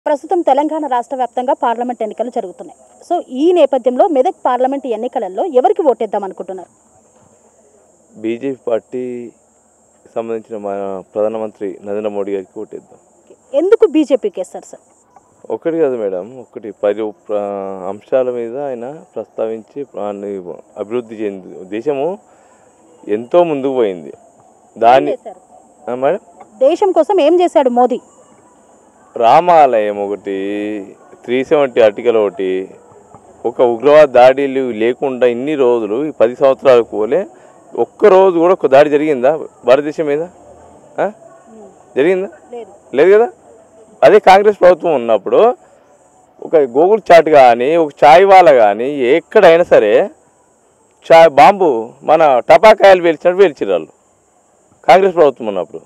ప్రస్తుతం తెలంగాణ రాష్ట్ర వ్యాప్తంగా పార్లమెంట్ ఎన్నికలు జరుగుతున్నాయి. సో ఈ నేపథ్యంలో మెదక్ పార్లమెంట్ ఎన్నికలలో ఎవరికి ఓటేద్దాం అనుకుంటున్నారు? బీజేపీ పార్టీ సంబంధించిన మన ప్రధానమంత్రి నరేంద్ర మోడీ గారికి ఓటేద్దాం. ఎందుకు బీజేపీకి వేస్తారు సార్? ఒకటి కాదు మేడం, 10 అంశాల మీద ఆయన ప్రస్తావించి అభివృద్ధి చెంది దేశము ఎంతో ముందుకు పోయింది. దాన్ని మేడం దేశం కోసం ఏం చేశాడు మోదీ? రామాలయం ఒకటి, 370 ఆర్టికల్ ఒకటి, ఒక ఉగ్రవాద దాడులు లేకుండా ఇన్ని రోజులు ఈ 10 సంవత్సరాలకు పోలే ఒక్కరోజు కూడా ఒక దాడి జరిగిందా భారతదేశం మీద? జరిగిందా? లేదు కదా. అదే కాంగ్రెస్ ప్రభుత్వం ఉన్నప్పుడు ఒక గూగుల్ చాట్ కానీ ఒక చాయ్ వాళ్ళ కానీ ఎక్కడైనా సరే బాంబు మన టపాకాయలు పేల్చినట్టు పేల్చిరు వాళ్ళు కాంగ్రెస్ ప్రభుత్వం ఉన్నప్పుడు.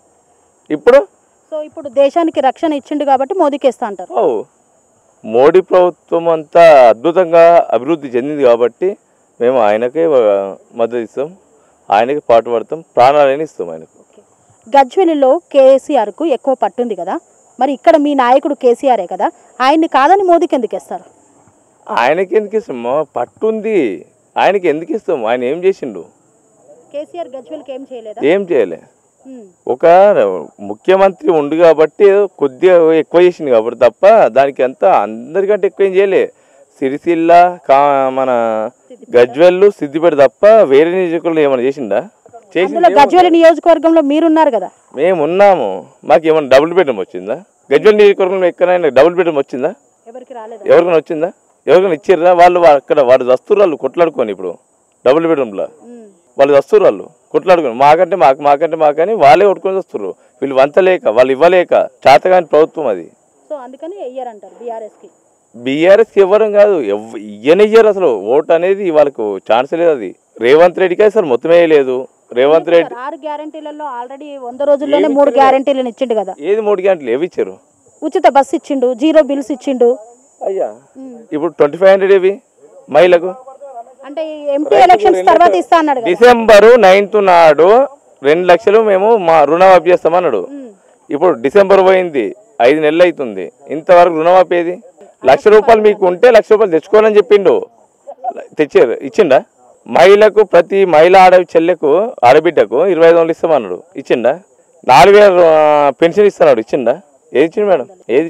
ఇప్పుడు దేశానికి రక్షణ ఇచ్చిండు కాబట్టి మోదీకి వేస్తా అంటారు. మోడీ ప్రభుత్వం అంతా అద్భుతంగా అభివృద్ధి చెందింది కాబట్టి మేము ఆయనకే మద్దతు ఇస్తాం, ఆయనకి పాటుపడతాం, ప్రాణాలని ఇస్తాం ఆయనకు. గజ్వేలిలో కేసీఆర్కు ఎక్కువ పట్టుంది కదా, మరి ఇక్కడ మీ నాయకుడు కేసీఆరే కదా, ఆయన్ని కాదని మోదీకి ఎందుకు ఇస్తారు? ఆయనకి ఎందుకు ఇస్తాము? పట్టుంది, ఆయనకి ఎందుకు ఇస్తాం? ఆయన ఏం చేసిండు? కేసీఆర్ గజ్వేల్కి ఏం చేయలేదు. ఏం చేయలే. ఒక ముఖ్యమంత్రి ఉండు కాబట్టి కొద్దిగా ఎక్కువ చేసింది కాబట్టి తప్ప దానికి అంతా అందరికంటే ఎక్కువ ఏం చేయలే. సిరిసిల్ల మన గజ్వేల్ సిద్దిపేట తప్ప వేరే నియోజకవర్గంలో ఏమైనా చేసిందా? గజ్వేల్ నియోజకవర్గంలో మీరున్నారు కదా. మేము ఉన్నాము, మాకు ఏమైనా డబుల్ బెడ్రూమ్ వచ్చిందా? గజ్వేల్ నియోజకవర్గంలో ఎక్కడైనా డబుల్ బెడ్రూమ్ వచ్చిందా? ఎవరికైనా వచ్చిందా? ఎవరికైనా ఇచ్చిర్రా? వాళ్ళు అక్కడ వాళ్ళు వస్తున్నారు, వాళ్ళు కొట్లాడుకొని ఇప్పుడు డబుల్ బెడ్రూమ్లో వాళ్ళు వస్తున్నారు, వాళ్ళు కొట్లాడుకొని మాకంటే మాకని వాళ్ళే కొట్టుకొని వస్తున్నారు. వీళ్ళు వంచలేక వాళ్ళు ఇవ్వలేక చేతగాని ప్రభుత్వం అది. సో అందుకని వెయ్యారంటారు బీఆర్ఎస్కి ఇవ్వడం కాదు, ఇయ్యనియ్యారు అసలు. ఓటు అనేది వాళ్ళకు ఛాన్స్ లేదు. అది రేవంత్ రెడ్డికి అసలు మొత్తమే లేదు. రేవంత్ రెడ్డి 6 గ్యారెంటీలలో ఆల్రెడీ 100 రోజుల్లోనే 3 గ్యారెంటీలను ఇచ్చిండు కదా. ఏది 3 గ్యారెంటీలు ఏవి ఇచ్చారు? ఉచిత బస్సు ఇచ్చిండు, 0 బిల్స్ ఇచ్చిండు. అయ్యా ఇప్పుడు 2500 ఏవి మహిళకు? అంటే ఎంపీ ఎలక్షన్స్ తర్వాత ఇస్తా అన్నాడు. డిసెంబర్ 9th నాడు 2 లక్షలు మేము మా రుణమాఫీ చేస్తామన్నాడు. ఇప్పుడు డిసెంబర్ పోయింది, 5 నెలలు అవుతుంది, ఇంతవరకు రుణమాఫీ ఏది? 1,00,000 రూపాయలు మీకు ఉంటే 1,00,000 రూపాయలు తెచ్చుకోవాలని చెప్పిండు. తెచ్చారు, ఇచ్చిండా? మహిళకు ప్రతి మహిళ చెల్లెకు ఆడబిడ్డకు 2500 ఇస్తామన్నాడు, ఇచ్చిండా? 4,000 పెన్షన్ ఇస్తున్నాడు, ఇచ్చిండా? ఏది ఇచ్చిండు మేడం? ఏది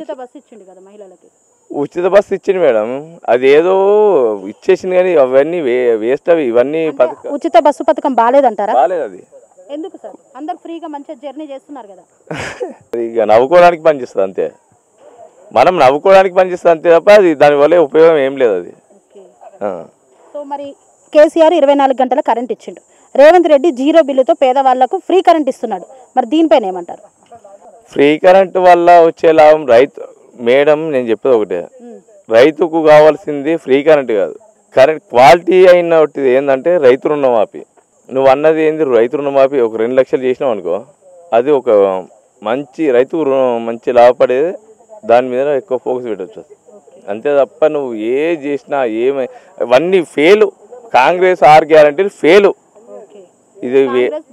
ఉచిత బస్సు ఇచ్చింది మేడం. అది ఏదో ఇచ్చేసింది కానీ అవన్నీ వేస్ట్. అవి ఇవన్నీ ఉచిత బస్సు పథకం బాలేదంటారా? బాలేదు. అది ఎందుకు సార్? అందరూ ఫ్రీగా మంచిగా జర్నీ చేస్తున్నారు కదా. ఇక నవ్వుకోవడానికి పనిచేస్తుంది అంతే, మనం నవ్వుకోవడానికి పనిచేస్తుంది అంతే తప్ప అది దానివల్ల ఉపయోగం ఏం లేదు. అది సో మరి కేసీఆర్ 24 గంటల కరెంట్ ఇచ్చిండు, రేవంత్ రెడ్డి 0 బిల్లుతో పేదవాళ్లకు ఫ్రీ కరెంట్ ఇస్తున్నాడు. మరి దీనిపైన ఏమంటారు? ఫ్రీ కరెంట్ వల్ల వచ్చే లాభం రైతు మేడం, నేను చెప్పేది ఒకటే, రైతుకు కావాల్సింది ఫ్రీ కరెంట్ కాదు, కరెంట్ క్వాలిటీ అయినది ఏంటంటే రైతు రుణమాఫీ. నువ్వు అన్నది ఏంది? రైతు రుణమాఫీ ఒక 2 లక్షలు చేసినావు అనుకో, అది ఒక మంచి రైతుకు మంచి లాభపడేది, దాని మీద ఎక్కువ ఫోకస్ పెట్టవచ్చు. అంతే తప్ప నువ్వు ఏ చేసినా ఇవన్నీ ఫెయిల్. కాంగ్రెస్ 6 గ్యారెంటీలు ఫెయిల్. ఇది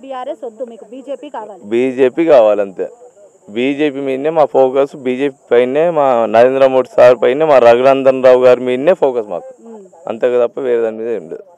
బీజేపీ కావాలంతే. బీజేపీ మీదనే మా ఫోకస్, బీజేపీ పైనే, మా నరేంద్ర మోడీ సార్ పైనే, మా రఘునందన్ రావు గారి మీదనే ఫోకస్ మాకు, అంతే తప్ప వేరే దాని మీద ఏం లేదు.